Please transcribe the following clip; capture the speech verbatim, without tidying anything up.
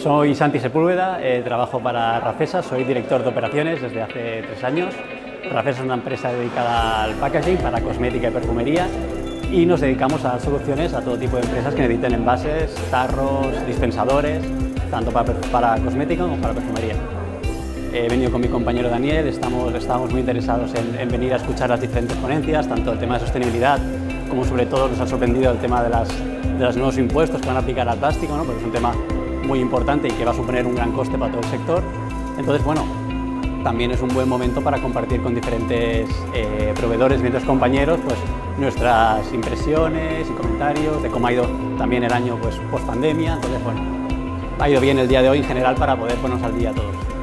Soy Santi Sepúlveda, eh, trabajo para Rafesa, soy director de operaciones desde hace tres años. Rafesa es una empresa dedicada al packaging para cosmética y perfumería y nos dedicamos a dar soluciones a todo tipo de empresas que necesiten envases, tarros, dispensadores, tanto para, para cosmética como para perfumería. He venido con mi compañero Daniel, estamos, estamos muy interesados en, en venir a escuchar las diferentes ponencias, tanto el tema de sostenibilidad como sobre todo nos ha sorprendido el tema de, las, de los nuevos impuestos que van a aplicar al plástico, ¿no? Porque es un tema muy importante y que va a suponer un gran coste para todo el sector. Entonces, bueno, también es un buen momento para compartir con diferentes eh, proveedores y diferentes compañeros pues, nuestras impresiones y comentarios de cómo ha ido también el año pues, post pandemia. Entonces, bueno, ha ido bien el día de hoy en general para poder ponernos al día todos.